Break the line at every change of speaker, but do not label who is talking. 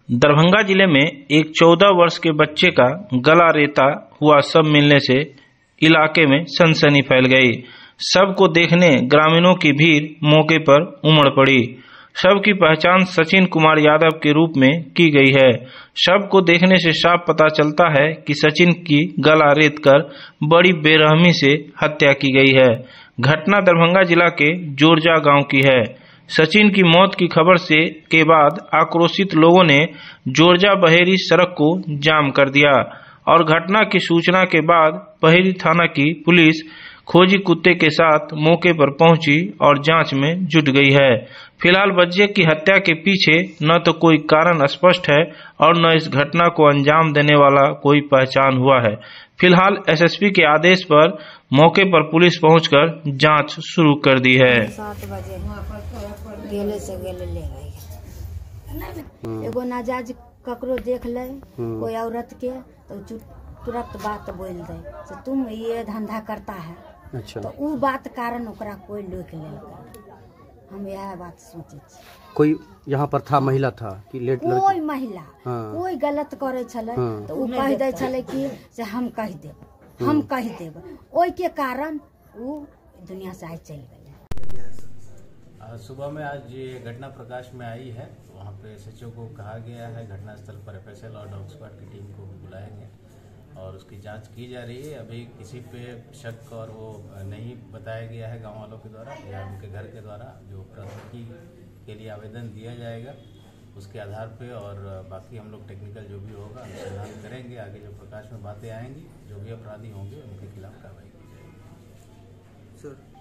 दरभंगा जिले में एक 14 वर्ष के बच्चे का गला रेता हुआ शव मिलने से इलाके में सनसनी फैल गई। शव को देखने ग्रामीणों की भीड़ मौके पर उमड़ पड़ी। शव की पहचान सचिन कुमार यादव के रूप में की गई है। शव को देखने से साफ पता चलता है कि सचिन की गला रेत कर बड़ी बेरहमी से हत्या की गई है। घटना दरभंगा जिला के जोरजा गांव की है। सचिन की मौत की खबर के बाद आक्रोशित लोगों ने जोरजा बहेरी सड़क को जाम कर दिया और घटना की सूचना के बाद बहेरी थाना की पुलिस खोजी कुत्ते के साथ मौके पर पहुंची और जांच में जुट गई है। फिलहाल बच्चे की हत्या के पीछे न तो कोई कारण स्पष्ट है और न इस घटना को अंजाम देने वाला कोई पहचान हुआ है। फिलहाल एसएसपी के आदेश पर मौके पर पुलिस पहुंचकर जांच शुरू कर दी है।
7 बजे गेले से गेले ले गई। एगो नाजायज ककरो देख ले कोई औरत के तो तुरंत बात बोल दे तो तुम ये धंधा करता है।
अच्छा।
तो वो बात कारण ओकरा कोई लोक ले। हम यह बात सोचे।
कोई यहाँ पर था, महिला था कि लेट
कोई महिला
हाँ।
कोई गलत करे छले
हाँ।
तो वो कह दे छले कि से हम कह देब, हम कह देब। ओई के कारण वो दुनिया से आज चल गए।
सुबह में आज ये घटना प्रकाश में आई है। वहाँ पे एसएचओ को कहा गया है, घटनास्थल पर एफएसएल और डॉग स्क्वाड की टीम को बुलाएंगे और उसकी जांच की जा रही है। अभी किसी पे शक और वो नहीं बताया गया है गांव वालों के द्वारा या उनके घर के द्वारा। जो प्राथमिकी के लिए आवेदन दिया जाएगा उसके आधार पे और बाकी हम लोग टेक्निकल जो भी होगा अनुसंधान करेंगे। आगे जो प्रकाश में बातें आएंगी, जो भी अपराधी होंगे उनके खिलाफ कार्रवाई की जाएगी।
सर